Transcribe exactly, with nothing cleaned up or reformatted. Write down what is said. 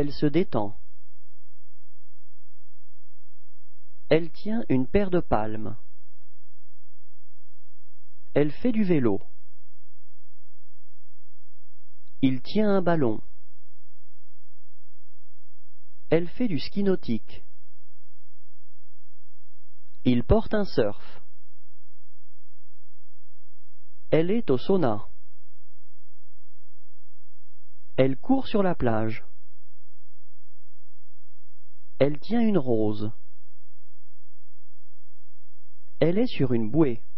Elle se détend. Elle tient une paire de palmes. Elle fait du vélo. Il tient un ballon. Elle fait du ski nautique. Il porte un surf. Elle est au sauna. Elle court sur la plage. Elle tient une rose. Elle est sur une bouée.